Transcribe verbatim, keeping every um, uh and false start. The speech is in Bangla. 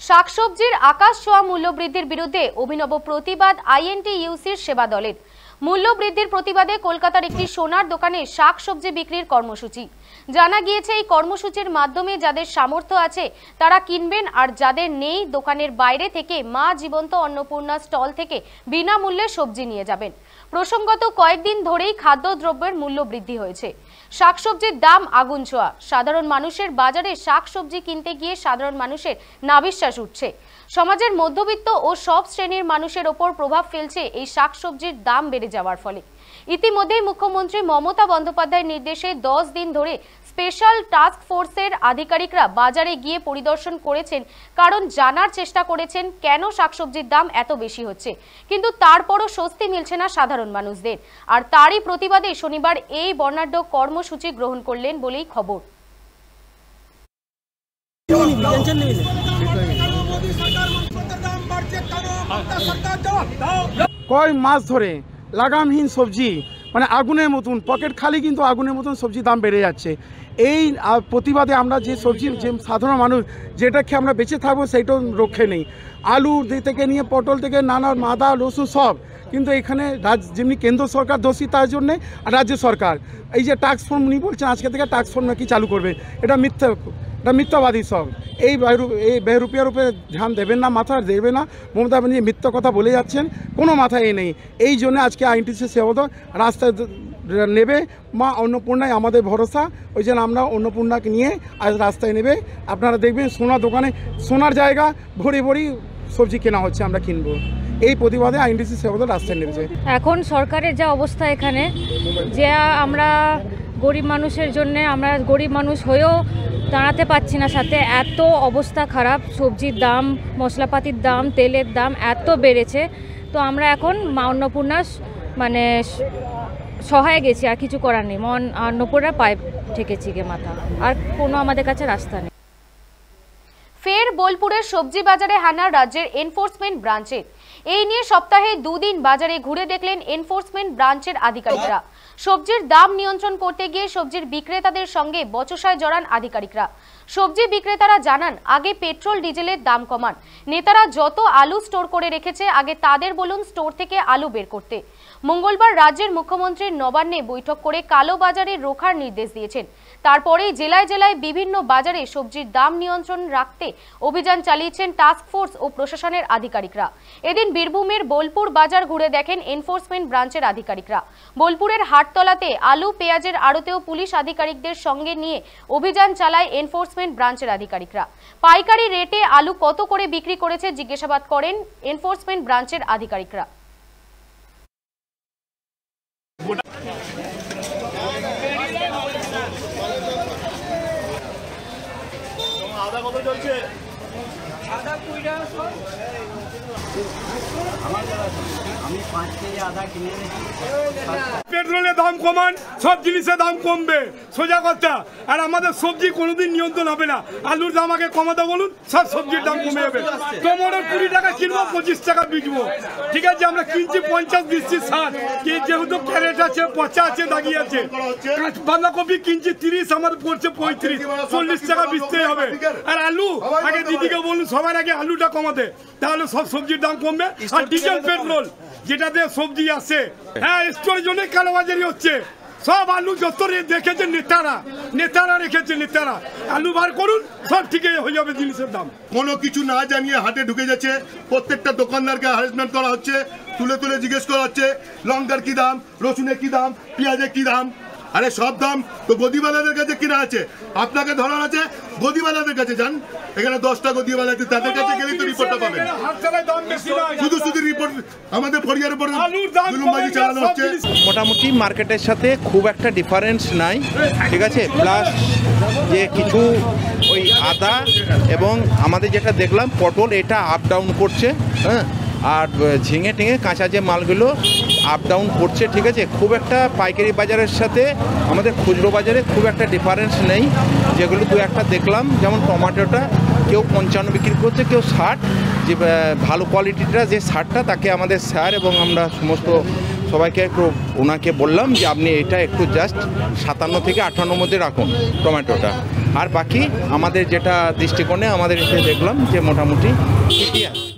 শাকসবজির আকাশ ছোঁয়া মূল্য বৃদ্ধির বিরুদ্ধে অভিনব প্রতিবাদ আইএনটিইউসির সেবা দলের। মূল্য বৃদ্ধির প্রতিবাদে কলকাতার একটি সোনার দোকানে শাকসবজি বিক্রির কর্মসূচি। জানা গিয়েছে এই কর্মসূচির মাধ্যমে যাদের সামর্থ্য আছে তারা কিনবেন, আর যাদের নেই দোকানের বাইরে থেকে মা জীবন্ত অন্নপূর্ণা স্টল থেকে বিনামূল্যে সবজি নিয়ে যাবেন। প্রসঙ্গত কয়েকদিন ধরেই খাদ্যদ্রব্যের মূল্য বৃদ্ধি হয়েছে, শাকসবজির দাম আগুন ছোঁয়া। সাধারণ মানুষের বাজারে শাকসবজি কিনতে গিয়ে সাধারণ মানুষের নাভিশ্বাস উঠছে। সমাজের মধ্যবিত্ত ও সব শ্রেণীর মানুষের ওপর প্রভাব ফেলছে এই শাকসবজির দাম বেড়ে যাওয়ার ফলে। ইতিমধ্যেই মুখ্যমন্ত্রী মমতা বন্দ্যোপাধ্যায়ের নির্দেশে দশ দিন ধরে স্পেশাল টাস্ক ফোর্সের আধিকারিকরা বাজারে গিয়ে পরিদর্শন করেছেন, কারণ জানার চেষ্টা করেছেন কেন শাকসবজির দাম এত বেশি হচ্ছে। কিন্তু তারপরও স্বস্তি মিলছে না সাধারণ মানুষদের, আর তারই প্রতিবাদে শনিবার এই বর্ণাঢ্য কর্মসূচি গ্রহণ করলেন বলেই খবর। কয় মাস ধরে লাগামহীন সবজি মানে আগুনের মতন, পকেট খালি কিন্তু আগুনের মতন সবজি দাম বেড়ে যাচ্ছে। এই প্রতিবাদে আমরা যে সবজি যে সাধারণ মানুষ যেটা খেয়ে আমরা বেঁচে থাকবো সেইটাও রক্ষে নেই। আলু থেকে নিয়ে পটল থেকে নানা আদা রসুন সব, কিন্তু এখানে রাজ্য যেমনি কেন্দ্র সরকার দোষী তার জন্যে, আর রাজ্য সরকার এই যে ট্যাক্স ফর্ম উনি বলছেন আজকে থেকে ট্যাক্স ফর্ম নাকি চালু করবে, এটা মিথ্যা, এটা মিথ্যাবাদী সব। এই এই বেরুপিয়ার উপরে ধ্যান দেবেন না, মাথা দেবে না। মমতা ব্যানার্জি মিথ্যা কথা বলে যাচ্ছেন, কোনো মাথায় নেই। এই জন্য আজকে আইএনটিইউসি সেবা দল রাস্তায় নেবে। মা অন্নপূর্ণায় আমাদের ভরসা, ওই জন্য আমরা অন্নপূর্ণাকে নিয়ে আজ রাস্তায় নেবে। আপনারা দেখবেন সোনার দোকানে সোনার জায়গা ভরি ভরি সবজি কেনা হচ্ছে, আমরা কিনবো। এই প্রতিবাদে আইএনটিইউসি সেবা দল রাস্তায় নেমেছে। এখন সরকারের যা অবস্থা এখানে, যে আমরা গরিব মানুষের জন্য, আমরা গরিব মানুষ হয়েও দাঁড়াতে পারছি না, সাথে এত অবস্থা খারাপ, সবজির দাম, মশলাপাতির দাম, তেলের দাম এত বেড়েছে। তো আমরা এখন মা অন্নপূর্ণার মানে সহায় গেছি, আর কিছু করার নেই। মা অন্নপূর্ণার পায়ে ঠেকেছি গে মাথা, আর কোনো আমাদের কাছে রাস্তা নেই। ফের বোলপুরের সবজি বাজারে হানা রাজ্যের এনফোর্সমেন্ট ব্রাঞ্চের। এই নিয়ে সপ্তাহে দুদিন বাজারে ঘুরে দেখলেন এনফোর্সমেন্ট ব্রাঞ্চের আধিকারিকরা। সবজির দাম নিয়ন্ত্রণ করতে গিয়ে সবজির বিক্রেতাদের সঙ্গে বচসায় জড়ান আধিকারিকরা। সবজি বিক্রেতারা জানান, আগে পেট্রোল ডিজেলের দাম কমান। নেতারা যত আলু স্টোর করে রেখেছে আগে তাদের বলুন স্টোর থেকে আলু বের করতে। মঙ্গলবার রাজ্যের মুখ্যমন্ত্রীর নবান্নে বৈঠক করে কালো বাজারে রোখার নির্দেশ দিয়েছেন। তারপরেই জেলায় জেলায় বিভিন্ন বাজারে সবজির দাম নিয়ন্ত্রণ রাখতে অভিযান চালিয়েছেন টাস্ক ফোর্স ও প্রশাসনের আধিকারিকরা। এদিন বীরভূমের বোলপুর বাজার ঘুরে দেখেন এনফোর্সমেন্ট ব্রাঞ্চের আধিকারিকরা। বোলপুরের হাটতলাতে আলু পেঁয়াজের আড়তেও পুলিশ আধিকারিকদের সঙ্গে নিয়ে অভিযান চালায় এনফোর্সমেন্ট ব্রাঞ্চের আধিকারিকরা। পাইকারি রেটে আলু কত করে বিক্রি করেছে জিজ্ঞাসাবাদ করেন এনফোর্সমেন্ট ব্রাঞ্চের আধিকারিকরা। আদা কত চলছে? আদা কুড়ি টাকা। আমি পাঁচ কেজি আদা কিনে এনেছি। পেট্রোলের দাম কমান, সব জিনিসের দাম কমবে, সোজা কথা। আর আমাদের সবজি কোনোদিন নিয়ন্ত্রণ হবে না। আলুর দাম আগে কমাতে বলুন, সব সবজির দাম কমে যাবে। টমেটো কুড়ি টাকা কিনবো, পঁচিশ টাকা বিকবো, ঠিক আছে। আমরা কিনছি পঞ্চাশ, দিচ্ছি ষাট। যেহেতু ক্যারেট আছে, পচা আছে, দাগিয়ে আছে। বাঁধাকপি কিনছি তিরিশ, আমাদের পড়ছে পঁয়ত্রিশ, চল্লিশ টাকা বেচতে হবে। আর আলু আগে দিদিকে বলুন সবার আগে আলুটা কমাতে, তাহলে সব সবজির দাম কমবে। আর ডিজেল পেট্রোল যেটাতে সবজি আছে, হ্যাঁ স্টোরের জন্য কালোবাজারি হচ্ছে। সব আলু যত দেখেছে নেতারা, নেতারা রেখেছে, নেতারা আলু বার করুন, সব ঠিক হয়ে যাবে জিনিসের দাম। কোনো কিছু না জানিয়ে হাটে ঢুকে যাচ্ছে, প্রত্যেকটা দোকানদারকে হ্যারাসমেন্ট করা হচ্ছে, তুলে তুলে জিজ্ঞেস করা হচ্ছে লঙ্কার কি দাম, রসুনের কি দাম, পেঁয়াজের কি দাম। আরে সব দাম তো গদিওয়ালাদের কাছে কিনা আছে, আপনাকে ধরার আছে গদিওয়ালাদের কাছে যান। এখানে দশটা গদিওয়ালা আছে, তাদের কাছে গেলেই তো রিপোর্টটা পাবেন। শুধু শুধু রিপোর্ট আমাদের ফরিয়ার উপর জুলুমবাজি চালানো হচ্ছে। মোটামুটি মার্কেটের সাথে খুব একটা ডিফারেন্স নাই, ঠিক আছে। প্লাস যে কিছু ওই আদা এবং আমাদের যেটা দেখলাম পটল, এটা আপ ডাউন করছে, হ্যাঁ। আর ঝিঙে টিঙে কাঁচা যে মালগুলো আপ ডাউন করছে, ঠিক আছে। খুব একটা পাইকারি বাজারের সাথে আমাদের খুচরো বাজারে খুব একটা ডিফারেন্স নেই। যেগুলো দু একটা দেখলাম, যেমন টমেটোটা কেউ পঞ্চান্ন বিক্রি করছে, কেউ ষাট। যে ভালো কোয়ালিটিটা যে ষাটটা, তাকে আমাদের স্যার এবং আমরা সমস্ত সবাইকে একটু ওনাকে বললাম যে আপনি এটা একটু জাস্ট সাতান্ন থেকে আটান্নর মধ্যে রাখুন টমেটোটা। আর বাকি আমাদের যেটা দৃষ্টিকোণে আমাদের এসে দেখলাম যে মোটামুটি ঠিকই আছে।